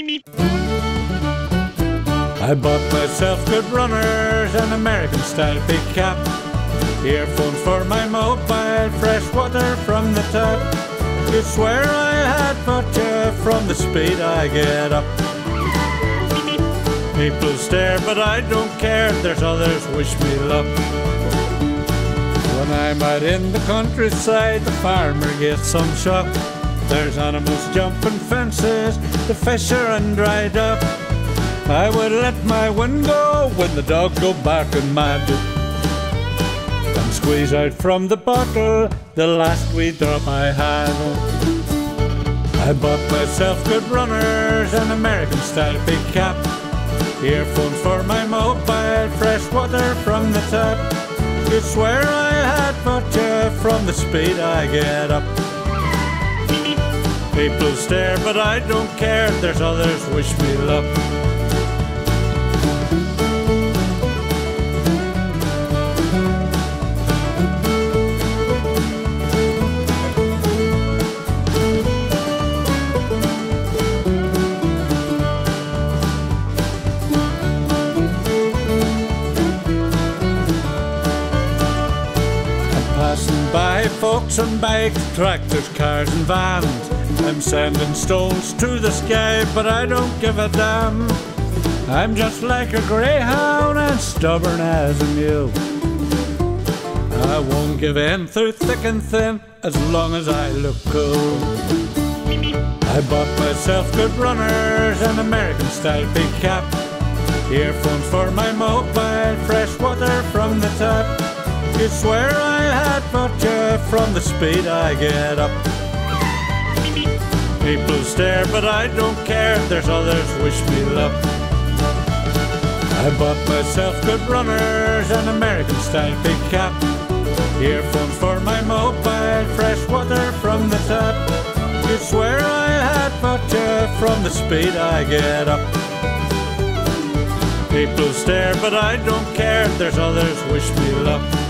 I bought myself good runners, an American-style big cap, earphones for my mobile, fresh water from the tap. You swear I had but from the speed I get up. People stare but I don't care, there's others wish me luck. When I'm out in the countryside, the farmer gets some shock. There's animals jumping fences, the fish are dried up. I would let my wind go when the dog go barking mad, and squeeze out from the bottle the last wee drop I had. I bought myself good runners, an American-style big cap, earphones for my mobile, fresh water from the tap. You swear I had but from the speed I get up. People stare but I don't care, there's others wish me luck. Passing by folks on bikes, tractors, cars and vans. I'm sending stones to the sky, but I don't give a damn. I'm just like a greyhound and stubborn as a mule. I won't give in through thick and thin, as long as I look cool. I bought myself good runners, an American-style big cap, earphones for my mobile, fresh water from the tap. You swear I had but from the speed I get up. People stare but I don't care, there's others wish me luck. I bought myself good runners, an American-style big cap, earphones for my mobile, fresh water from the tap. You swear I had but from the speed I get up. People stare but I don't care, there's others wish me luck.